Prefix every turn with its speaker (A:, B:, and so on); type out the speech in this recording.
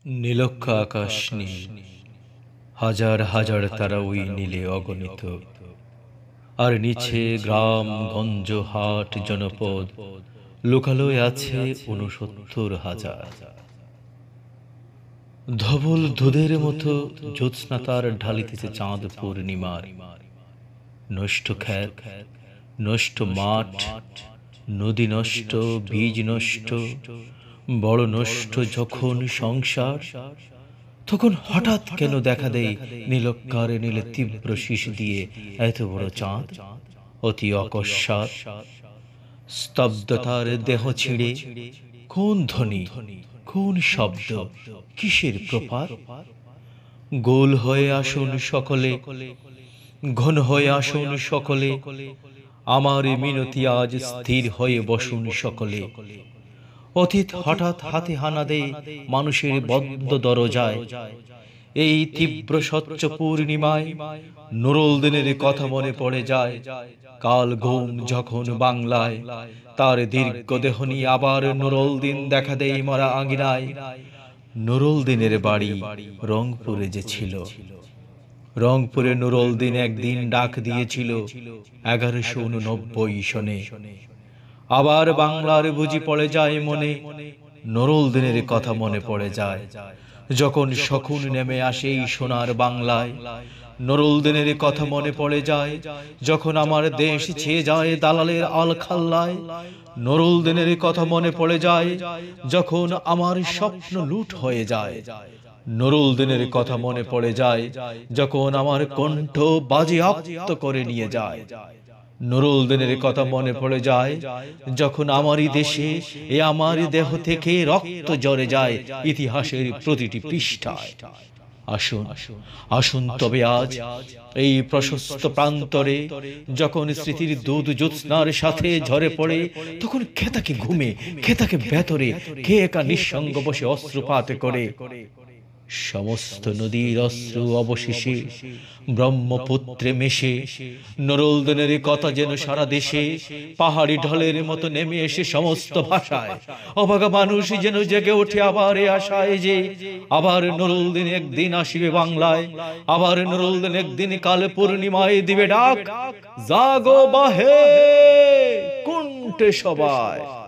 A: নীলক্ষ আকাশ নীল, হাজার হাজার তারা ওই নীলে অগণিত। আর নিচে গ্রাম গঞ্জ হাট জনপদ লোকালয় আছে ৬৯,০০০। ধবল দুধের মতো জ্যোৎস্না তার ঢালিতেছে চাঁদ পূর্ণিমার। নষ্ট ক্ষেত, নষ্ট মাঠ, নদী নষ্ট, বীজ নষ্ট, বড় নষ্ট যখন সংসার, তখন হঠাৎ কেন দেখা দেয় নীলক্কারে নীলে তীব্র শিশ দিয়ে এত বড় চাঁদ। অতি অকস্মাৎ স্তব্ধতার দেহ ছিঁড়ে কোন ধ্বনি, কোন শব্দ, কিসের প্রপাত? গোল হয়ে আসুন সকলে, ঘন হয়ে আসুন সকলে, আমার মিনতি আজ স্থির হয়ে বসুন সকলে। অতীত হঠাৎ হাতে হানা দেয় মানুষের বদ্ধ দরজায়। এই তীব্র স্বচ্ছ পূর্ণিমায় নুরুল দিনের কথা মনে পড়ে যায়। কাল ঘুম যখন বাংলায়, তার দীর্ঘ দেহ নিয়ে আবার নুরুল দিন দেখা দেয় মরা আঙিনায়। নুরুল দিনের বাড়ি রংপুরে যে ছিল, রংপুরে নুরুল দিন একদিন ডাক দিয়েছিল ১১৮৯ সনে। আবার বাংলার বুঝি পড়ে যায় মনে, নুরুল দিনের কথা মনে পড়ে যায়। যখন শকুন নেমে আসে এই সোনার বাংলায়, নুরুল দিনের কথা মনে পড়ে যায়। যখন আমার দেশ ছেয়ে যায় দালালের আলখাল্লায়, নুরুল দিনের কথা মনে পড়ে যায়। যখন আমার স্বপ্ন লুট হয়ে যায়, নুরুল দিনের কথা মনে পড়ে যায়। যখন আমার কণ্ঠ বাজেয়াপ্ত করে নিয়ে যায়, নুরুল দিনের কথা মনে পড়ে যায়। যখন আমারই দেশে এ আমার দেহ থেকে রক্ত ঝরে যায় ইতিহাসের প্রতিটি পৃষ্ঠায়। আসুন আসুন তবে আজ এই প্রশস্ত প্রান্তরে, যখন স্মৃতির দুধ জ্যোৎস্নার সাথে ঝরে পড়ে, তখন খেতাকে ঘুমে, খেতাকে ভেতরে, কে একা নিঃসঙ্গ বসে অশ্রুপাত করে। সমস্ত নদীর অশ্রু অবশেষে ব্রহ্মপুত্রে মেশে, নুরুল দিনের কথা যেন সারা দেশে পাহাড়ি ঢলের মতো নেমে এসে সমস্ত ভাষায়। অভাগা মানুষ যেন জেগে ওঠে আবার এ আশায় যে আবার নুরুল দিন একদিন আসিবে বাংলায়। আবার নুরুল দিন একদিন কাল পূর্ণিমায় দিবে ডাক, জাগো বাহে কুণ্ঠে সবাই।